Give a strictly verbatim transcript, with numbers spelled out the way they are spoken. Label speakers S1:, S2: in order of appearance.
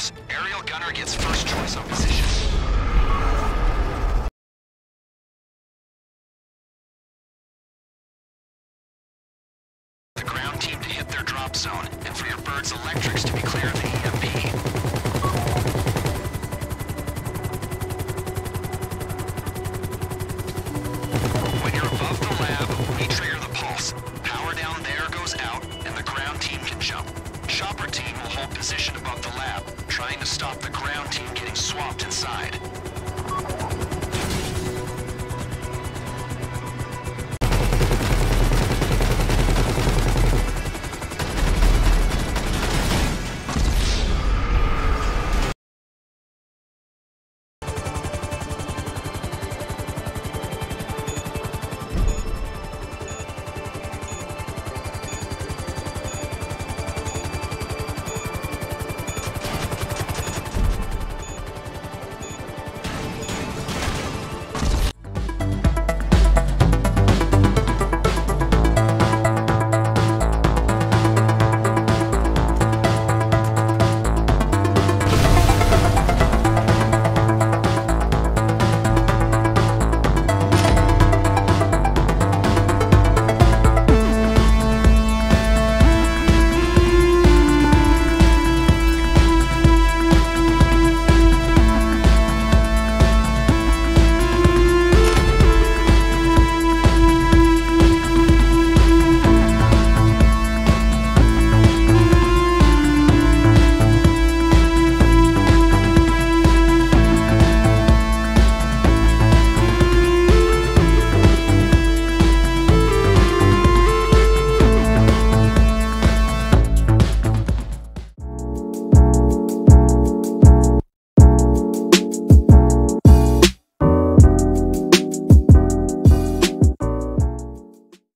S1: pulse. Aerial gunner gets first choice on position. The ground team to hit their drop zone, and for your birds electrics to be clear of the E M P. When you're above the lab, re-trigger the pulse. Power down there goes out, and the ground team can jump. Chopper team will hold position above the lab, trying to stop the ground team getting swamped inside.